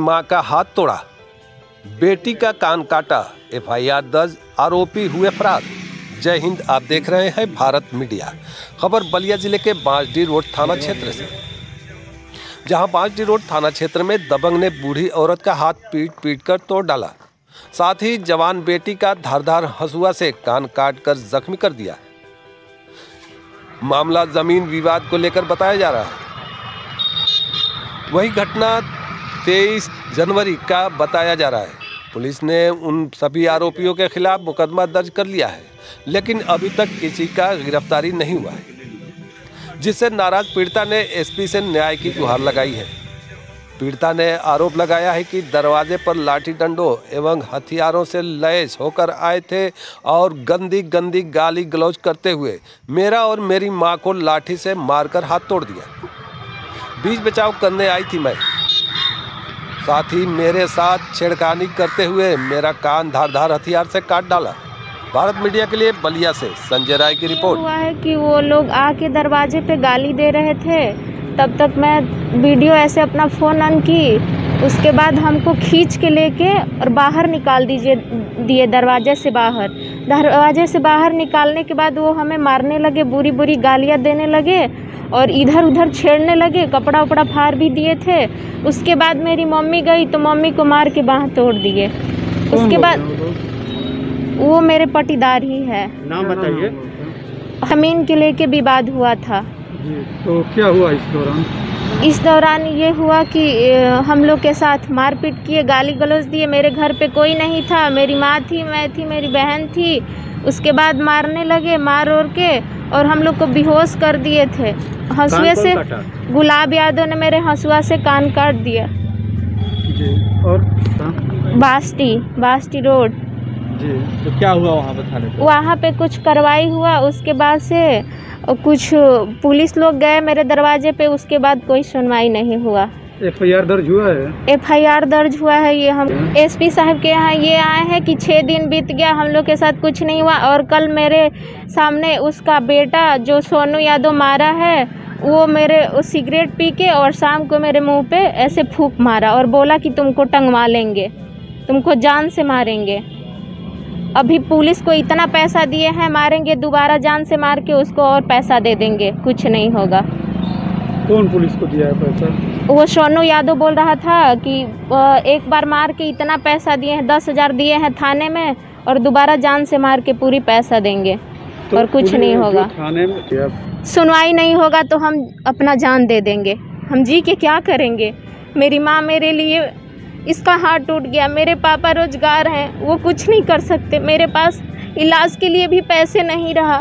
मां का हाथ तोड़ा, बेटी का कान काटा, FIR दर्ज, आरोपी हुए फरार। जय हिंद, आप देख रहे हैं भारत मीडिया। खबर बलिया जिले के बांसडीह रोड थाना क्षेत्र से, जहां बांसडीह रोड थाना क्षेत्र में दबंग ने बूढ़ी औरत का हाथ पीट कर तोड़ डाला, साथ ही जवान बेटी का धारदार हंसुआ से कान काटकर जख्मी कर दिया। मामला जमीन विवाद को लेकर बताया जा रहा है। वही घटना 23 जनवरी का बताया जा रहा है। पुलिस ने उन सभी आरोपियों के खिलाफ मुकदमा दर्ज कर लिया है, लेकिन अभी तक किसी का गिरफ्तारी नहीं हुआ है, जिससे नाराज पीड़िता ने SP से न्याय की गुहार लगाई है। पीड़िता ने आरोप लगाया है कि दरवाजे पर लाठी डंडों एवं हथियारों से लैस होकर आए थे और गंदी गाली गलौज करते हुए मेरा और मेरी मां को लाठी से मारकर हाथ तोड़ दिया। बीच बचाव करने आई थी मैं, साथ ही मेरे साथ छेड़खानी करते हुए मेरा कान धारदार हथियार से काट डाला। भारत मीडिया के लिए बलिया से संजय राय की रिपोर्ट। हुआ है कि वो लोग आके दरवाजे पे गाली दे रहे थे, तब तक मैं वीडियो ऐसे अपना फ़ोन ऑन की। उसके बाद हमको खींच के लेके और बाहर निकाल दिए दरवाजे से बाहर। दरवाजे से बाहर निकालने के बाद वो हमें मारने लगे, बुरी गालियाँ देने लगे और इधर उधर छेड़ने लगे, कपड़ा उपड़ा फाड़ भी दिए थे। उसके बाद मेरी मम्मी गई तो मम्मी को मार के बाँह तोड़ दिए। उसके बाद वो मेरे पटीदार ही है। नाम बताइए। जमीन के लेके विवाद हुआ था। तो क्या हुआ इस दौरान? ये हुआ कि हम लोग के साथ मारपीट किए, गाली गलौज दिए। मेरे घर पे कोई नहीं था, मेरी माँ थी, मैं थी, मेरी बहन थी। उसके बाद मारने लगे, मार और के, और हम लोग को बेहोश कर दिए थे। हंसुए से गुलाब यादव ने मेरे हंसुआ से कान काट दिया। और बांसडीह रोड जी। तो क्या हुआ वहाँ पे थाने पे? वहाँ पे कुछ कार्रवाई हुआ। उसके बाद से कुछ पुलिस लोग गए मेरे दरवाजे पे, उसके बाद कोई सुनवाई नहीं हुआ। FIR दर्ज हुआ है? FIR दर्ज हुआ है। ये हम SP साहब के यहाँ ये आए हैं कि 6 दिन बीत गया, हम लोग के साथ कुछ नहीं हुआ। और कल मेरे सामने उसका बेटा जो सोनू यादव मारा है, वो मेरे सिगरेट पी के और शाम को मेरे मुंह पे ऐसे फूंक मारा और बोला कि तुमको टंगवा लेंगे, तुमको जान से मारेंगे। अभी पुलिस को इतना पैसा दिए हैं, मारेंगे दोबारा जान से मार के उसको और पैसा दे देंगे, कुछ नहीं होगा। कौन पुलिस को दिया है पैसा? वो सोनू यादव बोल रहा था कि एक बार मार के इतना पैसा दिए हैं, 10,000 दिए हैं थाने में, और दोबारा जान से मार के पूरी पैसा देंगे। तो और कुछ नहीं होगा। थाने में सुनवाई नहीं होगा तो हम अपना जान दे देंगे। हम जी के क्या करेंगे? मेरी माँ मेरे लिए, इसका हाथ टूट गया, मेरे पापा रोजगार हैं, वो कुछ नहीं कर सकते, मेरे पास इलाज के लिए भी पैसे नहीं रहा,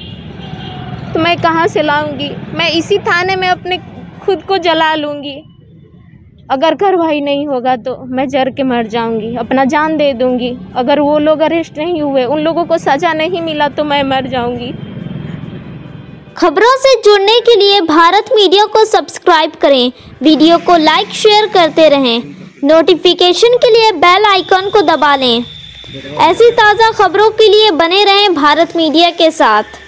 तो मैं कहाँ से लाऊंगी? मैं इसी थाने में अपने खुद को जला लूँगी। अगर कार्रवाई नहीं होगा तो मैं जर के मर जाऊंगी, अपना जान दे दूंगी। अगर वो लोग अरेस्ट नहीं हुए, उन लोगों को सज़ा नहीं मिला, तो मैं मर जाऊंगी। खबरों से जुड़ने के लिए भारत मीडिया को सब्सक्राइब करें, वीडियो को लाइक शेयर करते रहें, नोटिफिकेशन के लिए बेल आइकन को दबा लें। ऐसी ताज़ा खबरों के लिए बने रहें भारत मीडिया के साथ।